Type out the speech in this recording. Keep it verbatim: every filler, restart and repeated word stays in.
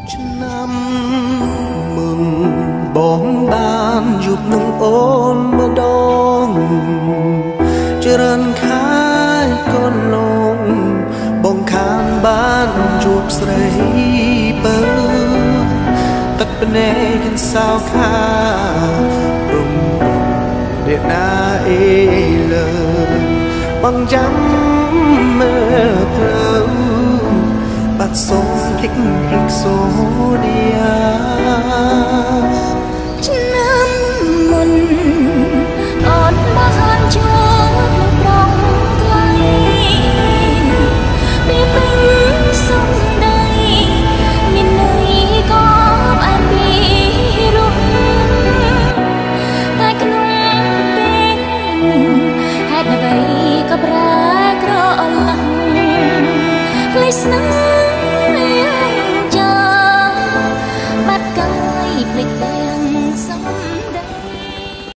ឆ្នាំមុនបងបានជួបនឹងអូនម្ដងច្រើនខែកូនលងបងខានបានជួបស្រីបើទឹកភ្នែកខាងសៅខារំរៀបណាអេលើបងចាំមើលផ្លូវបាត់សូមហិកហិកសូឌីយ៉ាឆ្នាំមុនអត់បានជួបនឹងប្រងថ្លៃពីពេញសំដីមានន័យក៏អែមពីរំតែក្នុងពេលនេះហេតុអ្វីក៏ប្រែក្រឡំលេស្នេហ៍ចាបាត់កាយភ្លេចតែ